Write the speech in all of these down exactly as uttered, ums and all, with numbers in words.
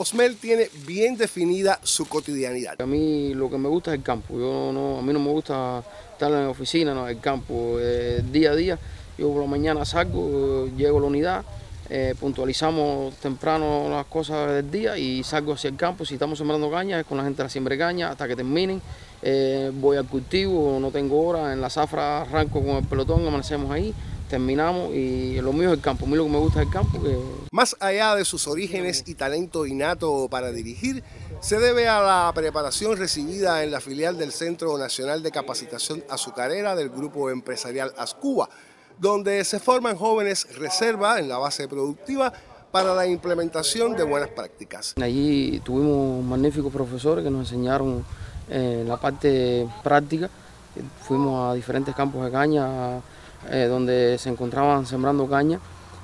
Osmel tiene bien definida su cotidianidad. A mí lo que me gusta es el campo. Yo no, a mí no me gusta estar en la oficina, no, el campo. Eh, día a día, yo por la mañana salgo, llego a la unidad, eh, puntualizamos temprano las cosas del día y salgo hacia el campo. Si estamos sembrando caña, es con la gente de la siembra de caña hasta que terminen. Eh, voy al cultivo, no tengo hora, en la zafra arranco con el pelotón, amanecemos ahí, terminamos y lo mío es el campo. A mí lo que me gusta es el campo. Que... Más allá de sus orígenes y talento innato para dirigir, se debe a la preparación recibida en la filial del Centro Nacional de Capacitación Azucarera del Grupo Empresarial Ascuba, donde se forman jóvenes reserva en la base productiva para la implementación de buenas prácticas. Allí tuvimos magníficos profesores que nos enseñaron eh, la parte práctica. Fuimos a diferentes campos de caña eh, donde se encontraban sembrando caña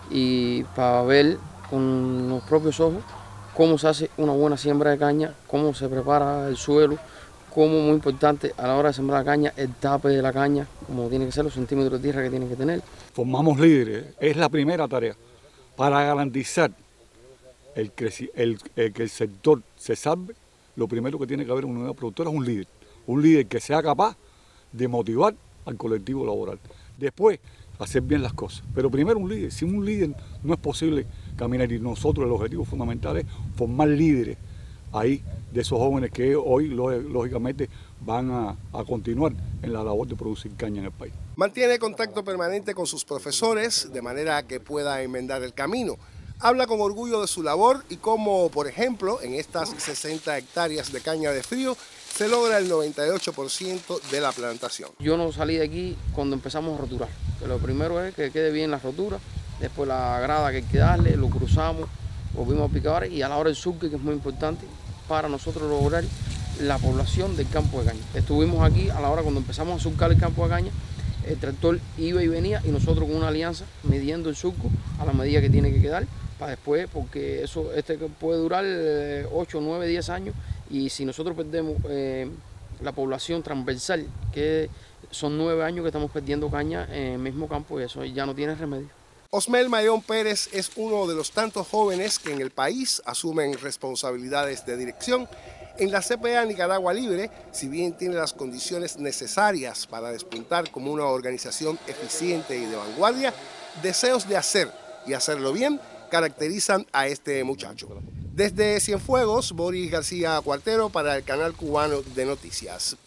y para ver con los propios ojos cómo se hace una buena siembra de caña, cómo se prepara el suelo, cómo muy importante a la hora de sembrar la caña el tape de la caña, como tiene que ser, los centímetros de tierra que tiene que tener. Formamos líderes, es la primera tarea para garantizar el, el, el, que el sector se salve. Lo primero que tiene que haber en una unidad productora es un líder, un líder que sea capaz de motivar al colectivo laboral. Después, hacer bien las cosas. Pero primero un líder. Sin un líder no es posible caminar y nosotros el objetivo fundamental es formar líderes ahí de esos jóvenes que hoy lógicamente van a, a continuar en la labor de producir caña en el país. Mantiene contacto permanente con sus profesores de manera que pueda enmendar el camino. Habla con orgullo de su labor y cómo, por ejemplo, en estas sesenta hectáreas de caña de frío se logra el noventa y ocho por ciento de la plantación. Yo no salí de aquí cuando empezamos a roturar. Que lo primero es que quede bien la rotura, después la grada que hay que darle, lo cruzamos, volvimos a picar y a la hora del surque, que es muy importante para nosotros lograr la población del campo de caña. Estuvimos aquí a la hora cuando empezamos a surcar el campo de caña, el tractor iba y venía y nosotros con una alianza midiendo el surco a la medida que tiene que quedar para después, porque eso este puede durar ocho, nueve, diez años y si nosotros perdemos eh, la población transversal, que son nueve años que estamos perdiendo caña en el mismo campo y eso ya no tiene remedio. Osmel Mayón Pérez es uno de los tantos jóvenes que en el país asumen responsabilidades de dirección. En la C P A Nicaragua Libre, si bien tiene las condiciones necesarias para despuntar como una organización eficiente y de vanguardia, deseos de hacer y hacerlo bien caracterizan a este muchacho. Desde Cienfuegos, Boris García Cuartero para el Canal Cubano de Noticias.